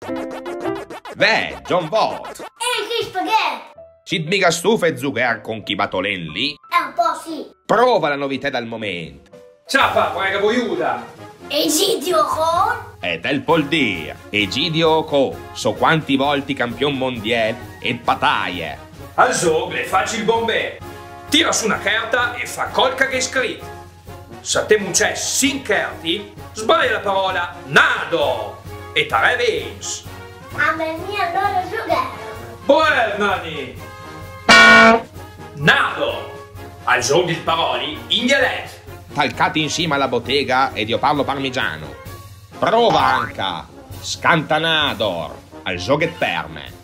Beh, John Vought. Che spaghetti! Ci mica stufa e zucchero con chi batolen lì? Un po' sì. Prova la novità dal momento. Ciao papà, che vuoi aiuta? Egidio con? E del pol dire, Egidio Ocò, so quanti volti campion mondiale e battaglie. Al zogle facci il bombè. Tira su una carta e fa colca che è scritto. Se te c'è sin carti, sbaglia la parola nado e tare vens. A me mia allora giocare. Buonani! Nado! Al gioco di paroli in dialetto. Talcati insieme alla bottega ed io parlo parmigiano. Prova anche Scantanador al gioco per me.